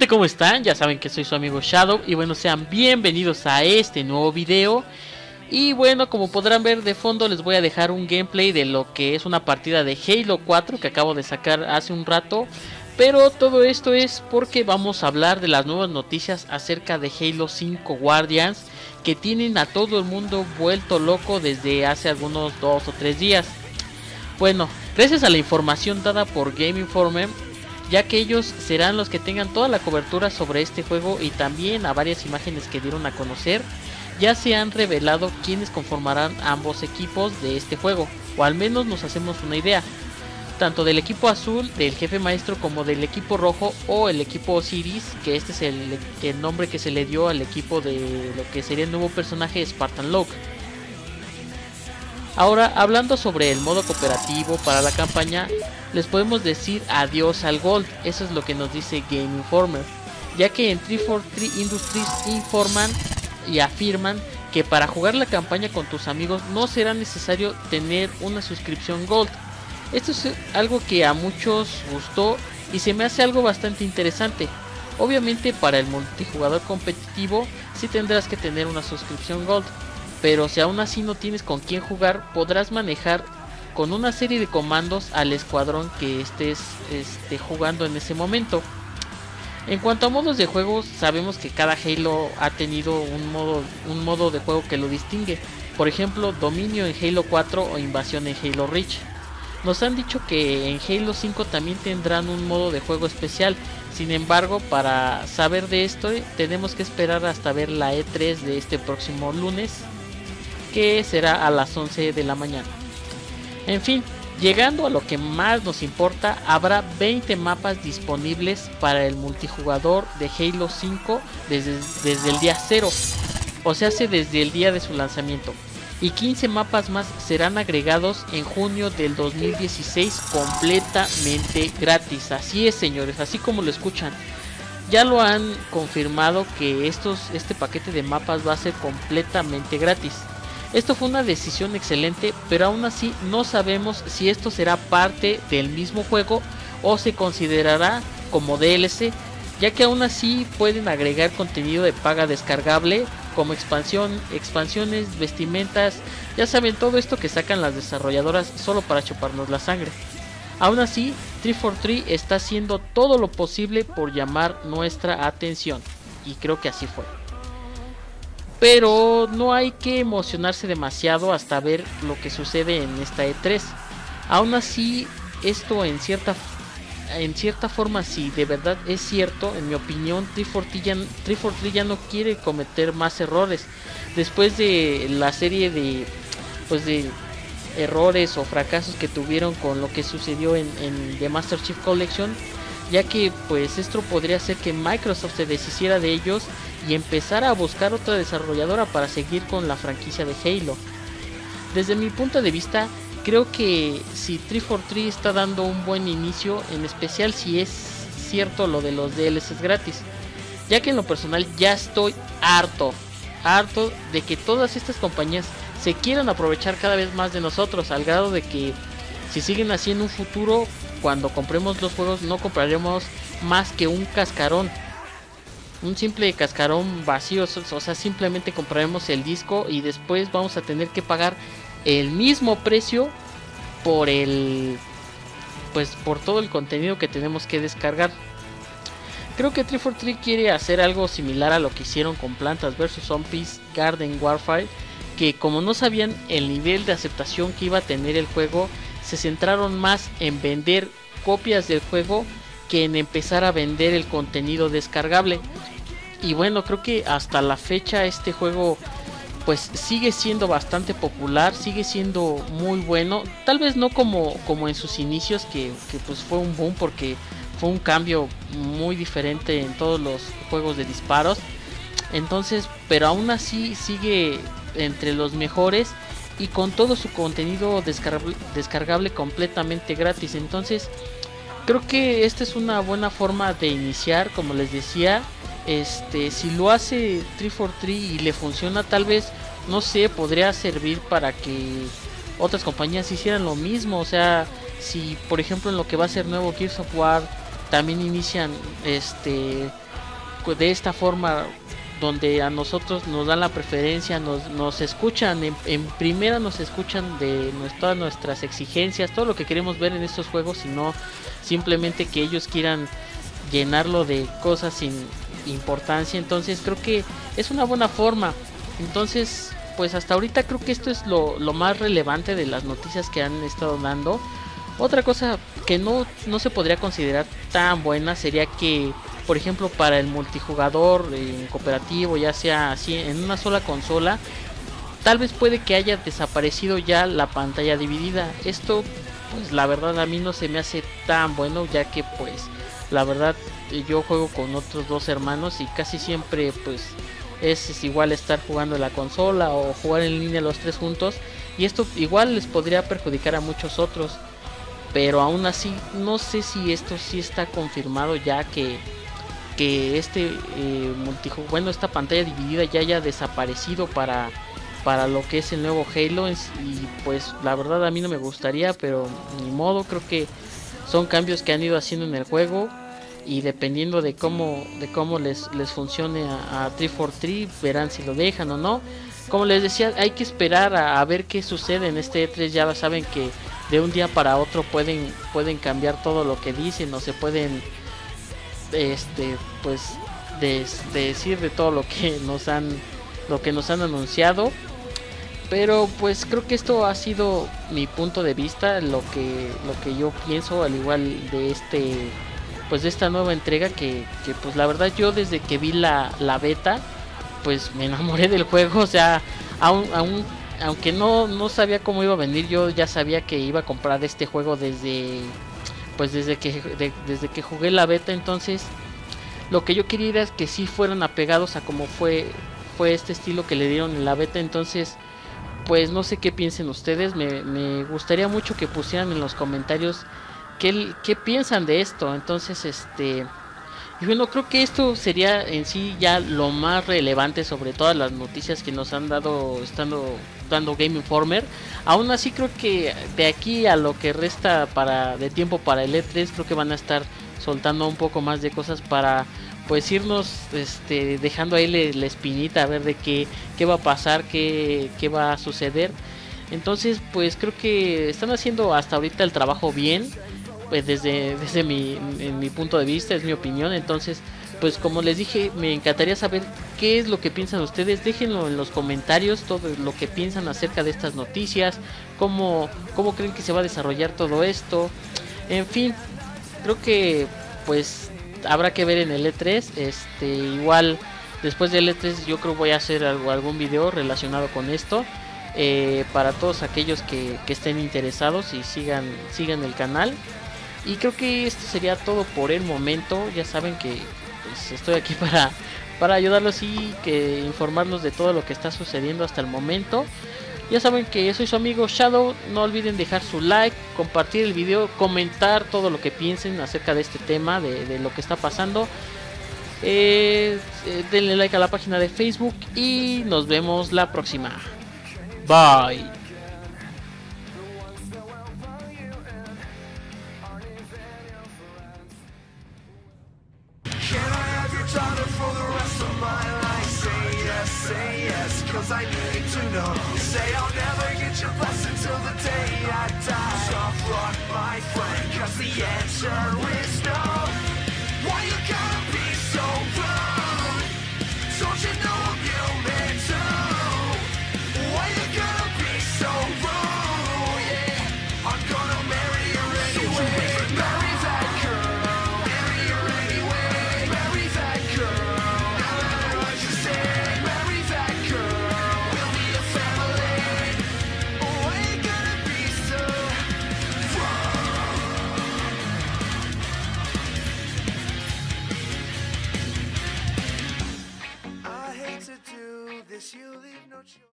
¿Cómo están? Ya saben que soy su amigo Shadow y bueno, sean bienvenidos a este nuevo video. Y bueno, como podrán ver de fondo les voy a dejar un gameplay de lo que es una partida de Halo 4 que acabo de sacar hace un rato. Pero todo esto es porque vamos a hablar de las nuevas noticias acerca de Halo 5 Guardians, que tienen a todo el mundo vuelto loco desde hace algunos 2 o 3 días. Bueno, gracias a la información dada por Game Informer, ya que ellos serán los que tengan toda la cobertura sobre este juego, y también a varias imágenes que dieron a conocer, ya se han revelado quienes conformarán ambos equipos de este juego, o al menos nos hacemos una idea, tanto del equipo azul, del jefe maestro, como del equipo rojo o el equipo Osiris, que este es el nombre que se le dio al equipo de lo que sería el nuevo personaje Spartan Locke. Ahora, hablando sobre el modo cooperativo para la campaña, les podemos decir adiós al Gold. Eso es lo que nos dice Game Informer, ya que en 343 Industries informan y afirman que para jugar la campaña con tus amigos no será necesario tener una suscripción Gold. Esto es algo que a muchos gustó y se me hace algo bastante interesante. Obviamente para el multijugador competitivo sí tendrás que tener una suscripción Gold, pero si aún así no tienes con quién jugar, podrás manejar con una serie de comandos al escuadrón que estés jugando en ese momento. En cuanto a modos de juego, sabemos que cada Halo ha tenido un modo de juego que lo distingue. Por ejemplo, dominio en Halo 4 o invasión en Halo Reach. Nos han dicho que en Halo 5 también tendrán un modo de juego especial. Sin embargo, para saber de esto tenemos que esperar hasta ver la E3 de este próximo lunes, que será a las 11 de la mañana. En fin, llegando a lo que más nos importa, habrá 20 mapas disponibles para el multijugador de Halo 5 desde el día 0, o sea, desde el día de su lanzamiento, y 15 mapas más serán agregados en junio del 2016 completamente gratis. Así es, señores, así como lo escuchan. Ya lo han confirmado que este paquete de mapas va a ser completamente gratis. Esto fue una decisión excelente, pero aún así no sabemos si esto será parte del mismo juego o se considerará como DLC, ya que aún así pueden agregar contenido de paga descargable como expansiones, vestimentas, ya saben, todo esto que sacan las desarrolladoras solo para chuparnos la sangre. Aún así, 343 está haciendo todo lo posible por llamar nuestra atención, y creo que así fue. Pero no hay que emocionarse demasiado hasta ver lo que sucede en esta E3. Aún así, esto en cierta forma, si de verdad es cierto, en mi opinión, 343 ya no quiere cometer más errores. Después de la serie de errores o fracasos que tuvieron con lo que sucedió en The Master Chief Collection, ya que pues esto podría hacer que Microsoft se deshiciera de ellos y empezara a buscar otra desarrolladora para seguir con la franquicia de Halo. Desde mi punto de vista, creo que si 343 está dando un buen inicio, en especial si es cierto lo de los DLCs gratis, ya que en lo personal ya estoy harto de que todas estas compañías se quieran aprovechar cada vez más de nosotros, al grado de que si siguen así en un futuro, cuando compremos los juegos no compraremos más que un cascarón, un simple cascarón vacío. O sea, simplemente compraremos el disco y después vamos a tener que pagar el mismo precio por por todo el contenido que tenemos que descargar. Creo que 343 quiere hacer algo similar a lo que hicieron con Plantas vs Zombies Garden Warfare, que como no sabían el nivel de aceptación que iba a tener el juego, se centraron más en vender copias del juego que en empezar a vender el contenido descargable. Y bueno, creo que hasta la fecha este juego pues sigue siendo bastante popular, sigue siendo muy bueno. Tal vez no como en sus inicios, que pues fue un boom, porque fue un cambio muy diferente en todos los juegos de disparos. Entonces, pero aún así sigue entre los mejores y con todo su contenido descargable completamente gratis. Entonces creo que esta es una buena forma de iniciar, como les decía. Si lo hace 343 y le funciona, tal vez, no sé, podría servir para que otras compañías hicieran lo mismo. O sea, si por ejemplo en lo que va a ser nuevo Gears of War también inician de esta forma, donde a nosotros nos dan la preferencia, nos escuchan, en primera nos escuchan de todas nuestras exigencias, todo lo que queremos ver en estos juegos, y no simplemente que ellos quieran llenarlo de cosas sin importancia. Entonces creo que es una buena forma. Entonces pues hasta ahorita creo que esto es lo más relevante de las noticias que han estado dando. Otra cosa que no se podría considerar tan buena sería que, por ejemplo, para el multijugador en cooperativo, ya sea así en una sola consola, tal vez puede que haya desaparecido ya la pantalla dividida. Esto pues la verdad a mí no se me hace tan bueno, ya que pues la verdad yo juego con otros dos hermanos y casi siempre pues es igual estar jugando en la consola o jugar en línea los tres juntos, y esto igual les podría perjudicar a muchos otros. Pero aún así no sé si esto sí está confirmado ya que este esta pantalla dividida ya haya desaparecido para lo que es el nuevo Halo. Y pues la verdad a mí no me gustaría, pero ni modo, creo que son cambios que han ido haciendo en el juego, y dependiendo de cómo les funcione a 343 verán si lo dejan o no. Como les decía, hay que esperar a ver qué sucede en este E3. Ya saben que de un día para otro pueden cambiar todo lo que dicen, o se pueden pues decir de todo lo que nos han anunciado. Pero pues creo que esto ha sido mi punto de vista, lo que yo pienso, al igual de de esta nueva entrega, que pues la verdad yo desde que vi la beta pues me enamoré del juego. O sea, aunque no sabía cómo iba a venir, yo ya sabía que iba a comprar este juego desde que jugué la beta. Entonces lo que yo quería era que sí fueran apegados a como fue este estilo que le dieron en la beta. Entonces pues no sé qué piensen ustedes, me gustaría mucho que pusieran en los comentarios qué piensan de esto. Entonces y bueno, creo que esto sería en sí ya lo más relevante sobre todas las noticias que nos han estando dando Game Informer. Aún así creo que de aquí a lo que resta de tiempo para el E3, creo que van a estar soltando un poco más de cosas para pues irnos dejando ahí la espinita, a ver de qué va a pasar, qué va a suceder. Entonces pues creo que están haciendo hasta ahorita el trabajo bien, pues desde en mi punto de vista, es mi opinión. Entonces pues como les dije, me encantaría saber qué es lo que piensan ustedes. Déjenlo en los comentarios, todo lo que piensan acerca de estas noticias, cómo creen que se va a desarrollar todo esto. En fin, creo que pues habrá que ver en el E3. Igual después del E3 yo creo voy a hacer algún video relacionado con esto, para todos aquellos que estén interesados y sigan el canal. Y creo que esto sería todo por el momento. Ya saben que pues, estoy aquí para ayudarlos y que informarlos de todo lo que está sucediendo hasta el momento. Ya saben que yo soy su amigo Shadow. No olviden dejar su like, compartir el video, comentar todo lo que piensen acerca de este tema, de lo que está pasando. Denle like a la página de Facebook y nos vemos la próxima. Bye. Say yes, cause I need to know. Say I'll never get your blessing till the day I die. Soft rock, my friend, cause the answer is no. Why you gotta be so rude? Don't you know I'm human too? Why you gotta be so rude? Yeah, I'm gonna marry her anyway. Marry that girl. Marry her anyway. Marry that girl. No matter what you say. You leave no choice.